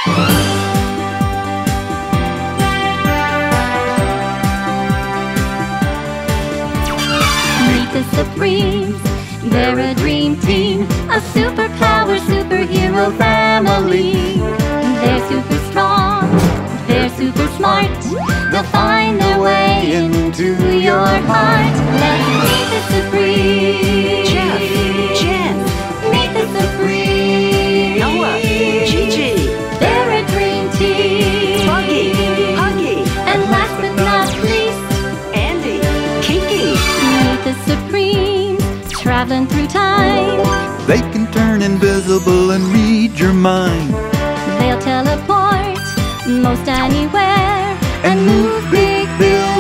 Meet the Supremes, they're a dream team, a superpower superhero family. They're super strong, they're super smart, they'll find their way into your heart. Let's meet the Supremes. Jeff, Jen, Meet the Supremes. Noah, Gigi, They're a dream team. Buggy, Huggy, And last but not least, Andy, Kiki. meet the Supremes, traveling through time. They can turn invisible and read your mind. They'll teleport most anywhere And move big buildings